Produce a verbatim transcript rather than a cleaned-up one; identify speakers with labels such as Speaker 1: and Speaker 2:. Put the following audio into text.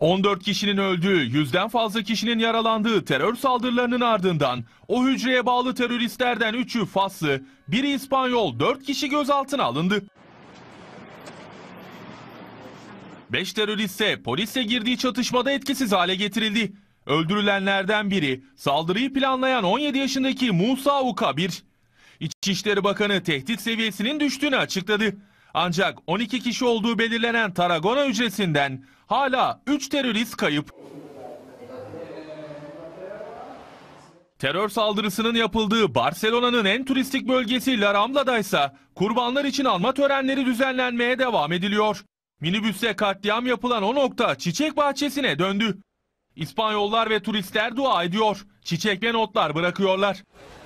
Speaker 1: on dört kişinin öldüğü, yüzden fazla kişinin yaralandığı terör saldırılarının ardından o hücreye bağlı teröristlerden üçü Faslı, biri İspanyol, dört kişi gözaltına alındı. beş terörist ise polisle girdiği çatışmada etkisiz hale getirildi. Öldürülenlerden biri saldırıyı planlayan on yedi yaşındaki Musa Ukabir. İçişleri Bakanı tehdit seviyesinin düştüğünü açıkladı. Ancak on iki kişi olduğu belirlenen Tarragona hücresinden hala üç terörist kayıp. Terör saldırısının yapıldığı Barcelona'nın en turistik bölgesi La Rambla'da ise kurbanlar için alma törenleri düzenlenmeye devam ediliyor. Minibüste katliam yapılan o nokta çiçek bahçesine döndü. İspanyollar ve turistler dua ediyor, çiçek ve notlar bırakıyorlar.